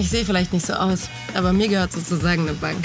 Ich sehe vielleicht nicht so aus, aber mir gehört sozusagen eine Bank.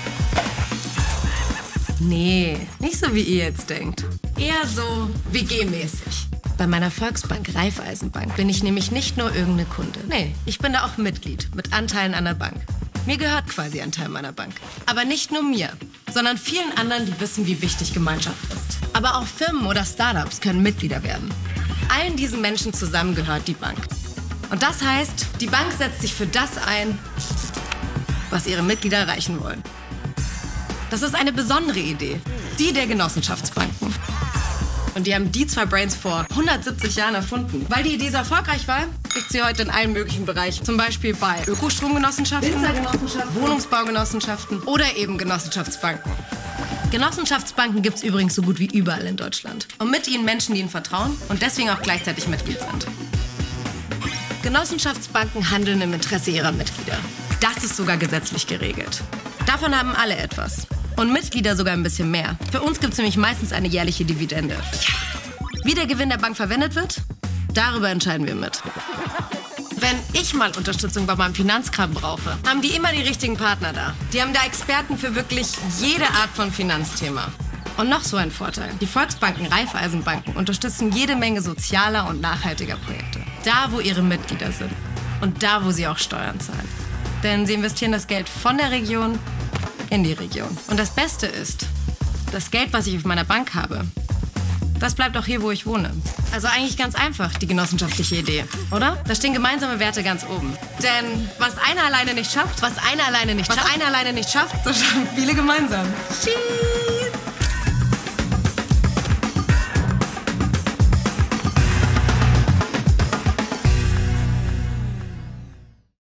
Nee, nicht so wie ihr jetzt denkt. Eher so WG-mäßig. Bei meiner Volksbank Raiffeisenbank bin ich nämlich nicht nur irgendeine Kunde. Nee, ich bin da auch Mitglied mit Anteilen an der Bank. Mir gehört quasi ein Teil meiner Bank. Aber nicht nur mir, sondern vielen anderen, die wissen, wie wichtig Gemeinschaft ist. Aber auch Firmen oder Startups können Mitglieder werden. Allen diesen Menschen zusammen gehört die Bank. Und das heißt, die Bank setzt sich für das ein, was ihre Mitglieder erreichen wollen. Das ist eine besondere Idee, die der Genossenschaftsbanken. Und die haben die zwei Brains vor 170 Jahren erfunden. Weil die Idee so erfolgreich war, gibt sie heute in allen möglichen Bereichen. Zum Beispiel bei Ökostromgenossenschaften, Wohnungsbaugenossenschaften oder eben Genossenschaftsbanken. Genossenschaftsbanken gibt es übrigens so gut wie überall in Deutschland. Und mit ihnen Menschen, die ihnen vertrauen und deswegen auch gleichzeitig Mitglied sind. Genossenschaftsbanken handeln im Interesse ihrer Mitglieder. Das ist sogar gesetzlich geregelt. Davon haben alle etwas. Und Mitglieder sogar ein bisschen mehr. Für uns gibt es nämlich meistens eine jährliche Dividende. Wie der Gewinn der Bank verwendet wird, darüber entscheiden wir mit. Wenn ich mal Unterstützung bei meinem Finanzkram brauche, haben die immer die richtigen Partner da. Die haben da Experten für wirklich jede Art von Finanzthema. Und noch so ein Vorteil. Die Volksbanken, Raiffeisenbanken unterstützen jede Menge sozialer und nachhaltiger Projekte. Da, wo ihre Mitglieder sind. Und da, wo sie auch Steuern zahlen. Denn sie investieren das Geld von der Region in die Region. Und das Beste ist, das Geld, was ich auf meiner Bank habe, das bleibt auch hier, wo ich wohne. Also eigentlich ganz einfach, die genossenschaftliche Idee, oder? Da stehen gemeinsame Werte ganz oben. Denn was einer alleine nicht schafft, das schaffen viele gemeinsam. Tschüss.